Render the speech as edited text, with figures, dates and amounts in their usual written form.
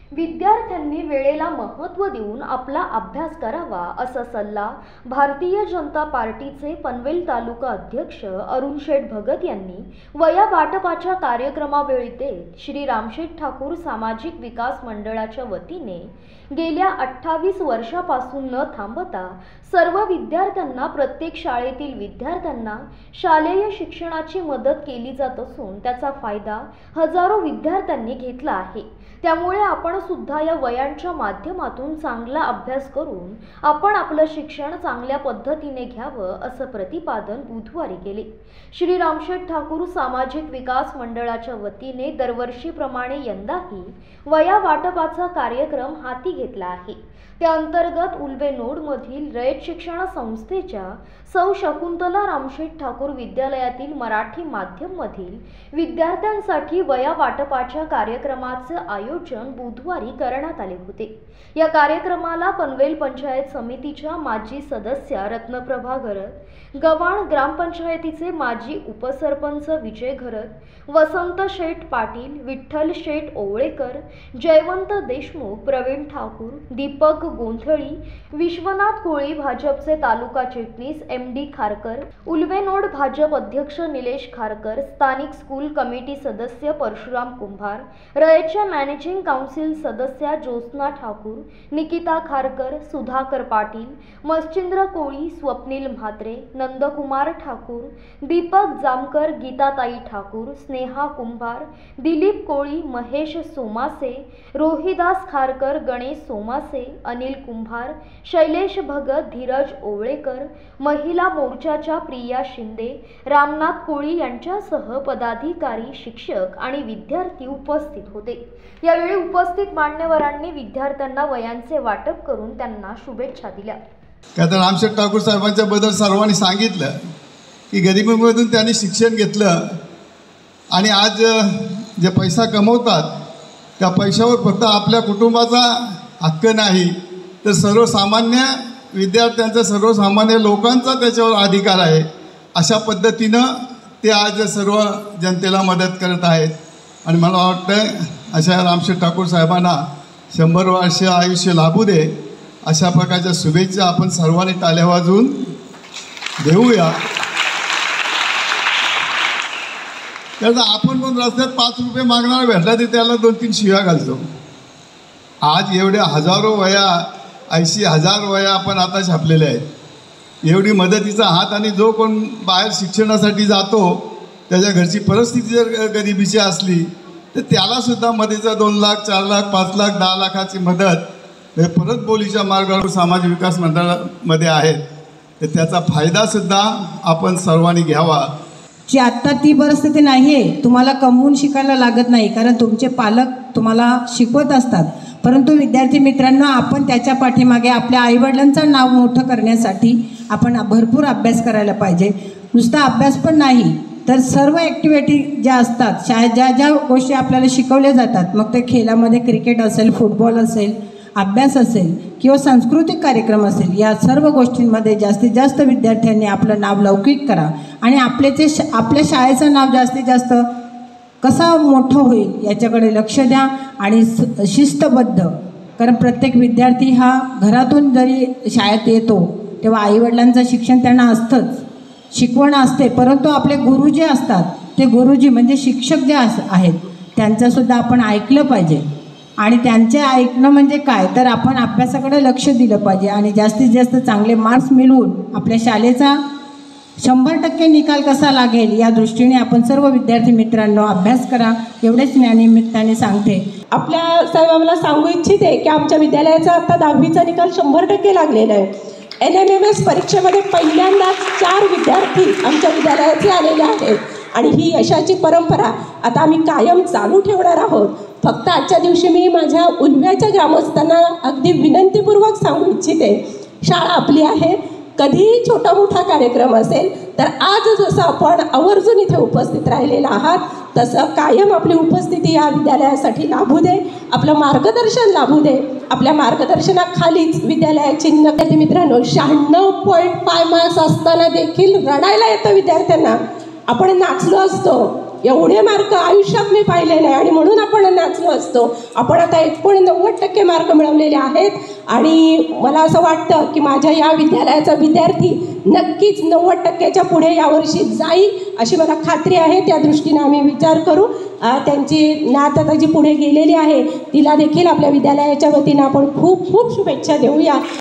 विद्यार्थ्यांनी वेळेला महत्त्व देऊन आपला अभ्यास करावा असा सल्ला भारतीय जनता पार्टीचे पनवेल तालुका अध्यक्ष अरुण शेठ भगत यांनी वया वाटपाच्या कार्यक्रमावेळी देत श्री रामशेठ ठाकूर सामाजिक विकास मंडळाच्या वतीने गेल्या 28 वर्षापासून न थांबता सर्व विद्यार्थ्यांना प्रत्येक शाळेतील विद्यार्थ्यांना शालेय शिक्षणाची मदत केली जात असून त्याचा फायदा हजारो विद्यार्थ्यांनी घेतला आहे। त्यामुळे आपण सुद्धा या वयांच्या माध्यमातून चांगला अभ्यास करून आपण आपलं शिक्षण चांगल्या पद्धतीने घ्यावं असं प्रतिपादन बुधवारी केले। श्री रामशेठ ठाकूर सामाजिक विकास मंडळाच्या वतीने दरवर्षीप्रमाणे यंदाही वया वाटपाचा कार्यक्रम हाती घेतला आहे। त्या अंतर्गत उल्वेनोडमधील रयत शिक्षण संस्थेच्या सौ शकुंतला रामशेठ ठाकूर विद्यालयातील मराठी माध्यममधील विद्यार्थ्यांसाठी वया वाटपाच्या कार्यक्रमाचे आयोजन बुधवारी करण्यात आले होते। या कार्यक्रमाला पनवेल पंचायत समितीच्या माजी सदस्या रत्नप्रभा घरत, गव्हाण ग्रामपंचायतीचे माजी उपसरपंच विजय घरत, वसंत शेठ पाटील, विठ्ठल शेठ ओवळेकर, जयवंत देशमुख, प्रवीण ठाकूर, दीपक गोंधळी, विश्वनाथ कोळी, भाजपचे तालुका चिटणीस MD खारकर, उल्वेनोड भाजप अध्यक्ष निलेश खारकर, स्थानिक स्कूल कमिटी सदस्य परशुराम कुंभार, रयतच्या मॅनेजिंग काउन्सिल सदस्या ज्योत्स्ना ठाकूर, निकिता खारकर, सुधाकर पाटील, मच्छिंद्र कोळी, स्वप्नील म्हात्रे, नंदकुमार ठाकूर, दीपक जामकर, गीताताई ठाकूर, स्नेहा कुंभार, दिलीप कोळी, महेश सोमासे, रोहिदास खारकर, गणेश सोमासे, अनिल कुंभार, शैलेश भगत, धीरज ओवळेकर, महिला मोर्चाच्या प्रिया शिंदे, रामनाथ कोळी यांच्यासह पदाधिकारी, शिक्षक आणि विद्यार्थी उपस्थित होते। यावेळी उपस्थित मान्यवरांनी विद्यार्थ्यांना वयांचे वाटप करून त्यांना शुभेच्छा दिल्या। रामशेठ ठाकूर साहेबांच्या बद्दल सर्वांनी सांगितलं की गरिबीमधून त्यांनी शिक्षण घेतलं आणि आज जे पैसा कमवतात त्या पैशावर फक्त आपल्या कुटुंबाचा हक्क नाही तर सर्वसामान्य विद्यार्थ्यांचा, सर्वसामान्य लोकांचा त्याच्यावर अधिकार आहे। अशा पद्धतीनं ते आज सर्व जनतेला मदत करत आहेत आणि मला वाटतं अशा रामशेठ ठाकूर साहेबांना 100 वर्ष आयुष्य लाभू दे अशा प्रकारच्या शुभेच्छा आपण सर्वांनी टाळ्या वाजवून देऊया। त्याचा आपण पण रस्त्यात 5 रुपये मागणार भेटला तर त्याला 2-3 शिव्या घालतो। आज एवढ्या हजारो वया, 80,000 वया आपण आता छापलेल्या आहेत। एवढी मदतीचा हात आणि जो कोण बाहेर शिक्षणासाठी जातो त्याच्या घरची परिस्थिती जर गरिबीची असली तर त्यालासुद्धा मदतीचा 2 लाख, 4 लाख, 5 लाख, 10 लाखाची मदत हे परत बोलीच्या मार्गावर सामाजिक विकास मंडळामध्ये आहेत। तर त्याचा फायदासुद्धा आपण सर्वांनी घ्यावा। जी आत्ता ती परिस्थिती नाही आहे, तुम्हाला कमवून शिकायला लागत नाही कारण तुमचे पालक तुम्हाला शिकवत असतात, परंतु विद्यार्थी मित्रांनो आपण त्याच्या पाठीमागे आपल्या आईवडिलांचं नाव मोठं करण्यासाठी आपण भरपूर अभ्यास करायला पाहिजे। नुसता अभ्यास पण नाही तर सर्व ॲक्टिव्हिटी ज्या असतात, शाळेत ज्या ज्या गोष्टी आपल्याला शिकवल्या जातात, मग ते खेळामध्ये क्रिकेट असेल, फुटबॉल असेल, अभ्यास असेल किंवा सांस्कृतिक कार्यक्रम असेल, या सर्व गोष्टींमध्ये जास्तीत जास्त विद्यार्थ्यांनी आपलं नाव लौकिक करा आणि आपल्या शाळेचं नाव जास्तीत जास्त कसा मोठं होईल याच्याकडे लक्ष द्या आणि शिस्तबद्ध, कारण प्रत्येक विद्यार्थी हा घरातून जरी शाळेत येतो तेव्हा आईवडिलांचं शिक्षण त्यांना असतंच, शिकवण असते, परंतु आपले गुरु जे असतात ते गुरुजी म्हणजे शिक्षक जे आहेत त्यांचंसुद्धा आपण ऐकलं पाहिजे आणि त्यांचे ऐकणं म्हणजे काय तर आपण अभ्यासाकडे लक्ष दिलं पाहिजे आणि जास्तीत जास्त चांगले मार्क्स मिळवून आपल्या शाळेचा 100% निकाल कसा लागेल या दृष्टीने आपण सर्व विद्यार्थी मित्रांनो अभ्यास करा एवढेच मी निमित्ताने सांगते। आपल्या साहेबांना सांगू इच्छिते की आमच्या विद्यालयाचा आता 10वीचा निकाल 100% लागलेला आहे। NMMS परीक्षेमध्ये पहिल्यांदाच 4 विद्यार्थी आमच्या विद्यालयाचे आलेले आहेत आणि ही यशाची परंपरा आता आम्ही कायम चालू ठेवणार आहोत। फक्त आजच्या दिवशी मी माझ्या उल्व्याच्या ग्रामस्थांना अगदी विनंतीपूर्वक सांगू इच्छिते, शाळा आपली आहे, कधीही छोटा मोठा कार्यक्रम असेल तर आज जसं आपण आवर्जून इथे उपस्थित राहिलेला आहात तसं कायम आपली उपस्थिती या विद्यालयासाठी लाभू दे, आपलं मार्गदर्शन लाभू दे। आपल्या मार्गदर्शनाखालीच विद्यालयाची विद्यार्थी मित्रांनो 96.5 मार्क्स असताना देखील रडायला येतं विद्यार्थ्यांना। आपण नाचलो असतो एवढे मार्क आयुष्यात मी पाहिले नाही आणि म्हणून आपण नाचलो असतो. आपण आता 90% मार्क मिळवलेले आहेत आणि मला असं वाटतं की माझ्या या विद्यालयाचा विद्यार्थी नक्कीच 90%च्या पुढे यावर्षी जाईल अशी मला खात्री आहे. त्या दृष्टीने आम्ही विचार करू. त्यांची नात आता जी पुढे गेलेली आहे तिला देखील आपल्या विद्यालयाच्या वतीनं आपण खूप खूप शुभेच्छा देऊया.